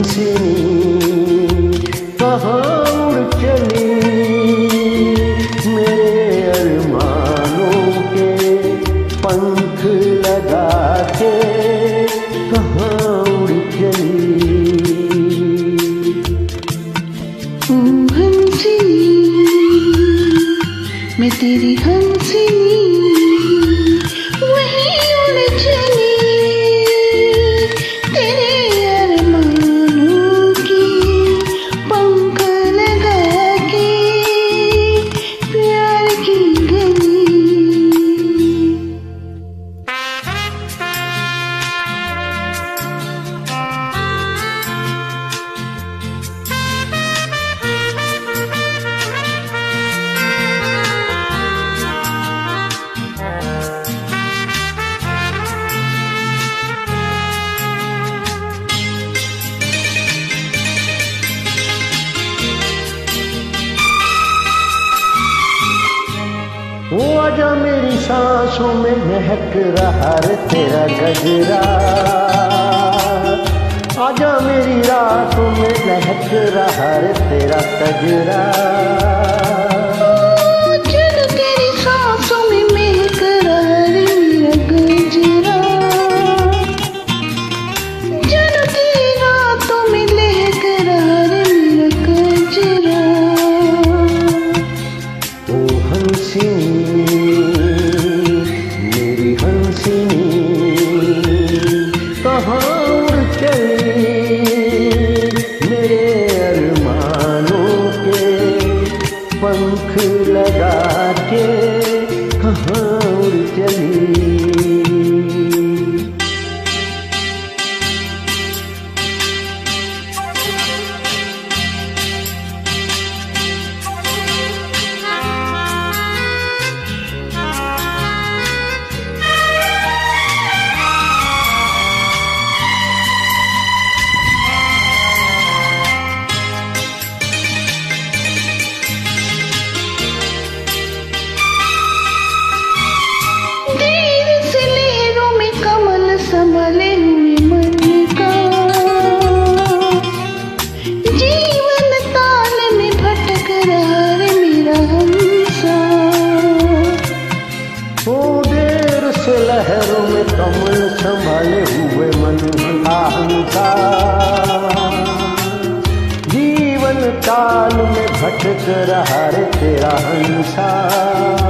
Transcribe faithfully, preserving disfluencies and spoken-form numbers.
हंसिनी कहाँ उड़ चली, मेरे अरमानों के पंख लगा के कहाँ उड़ चली। ओ हंसिनी मैं तेरी हंसिनी वही उड़ चली, तेरे अरमानों की पंख लगा के प्यार की गली। वो आजा मेरी सांसों में महक रहा रे तेरा गजरा, आजा मेरी रातों में महक रहा रे तेरा कजरा। चल तेरी सांसों में महक रहा रे मेरा गजरा, चल तेरी रातों में महक रहा रे मेरा गजरा। ओ हंसिनी मेरी हंसिनी कहाँ उड़ चली, मेरे अरमानों के पंख लगा के कहाँ उड़ चली। संभले हुए मन का जीवन ताल में भटक रहा रे मेरा हंसा। ओ देर से लहरों में कमल संभाले हुए मन का हंसा, जीवन ताल में भटक रहा रे तेरा हंसा।